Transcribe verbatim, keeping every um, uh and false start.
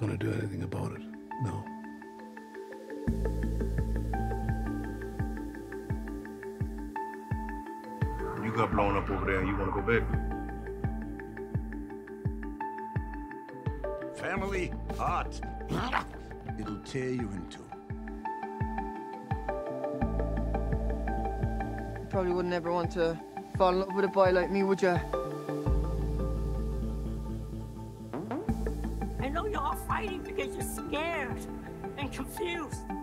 gonna do anything about it. No. You got blown up over there and you wanna go back? Family heart. It'll tear you in two. You probably wouldn't ever want to fall in love with a boy like me, would you? I know you're all fighting because you're scared and confused.